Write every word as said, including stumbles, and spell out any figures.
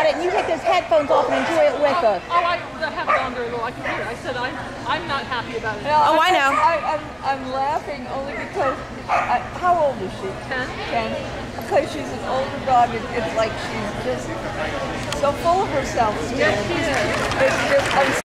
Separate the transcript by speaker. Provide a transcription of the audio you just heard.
Speaker 1: about it, and you take those headphones off and enjoy it with
Speaker 2: oh,
Speaker 1: us.
Speaker 2: Oh, I have it on very low. I can hear it. I said I'm, I'm not happy about it.
Speaker 3: No,
Speaker 1: Oh, I
Speaker 3: I'm,
Speaker 1: know.
Speaker 3: I, I'm, I'm laughing only because, I, how old is she?
Speaker 2: Ten?
Speaker 3: Ten. Because she's an older dog, it, it's like she's just so full of herself still.
Speaker 2: Yes, she is.
Speaker 3: It's just, I'm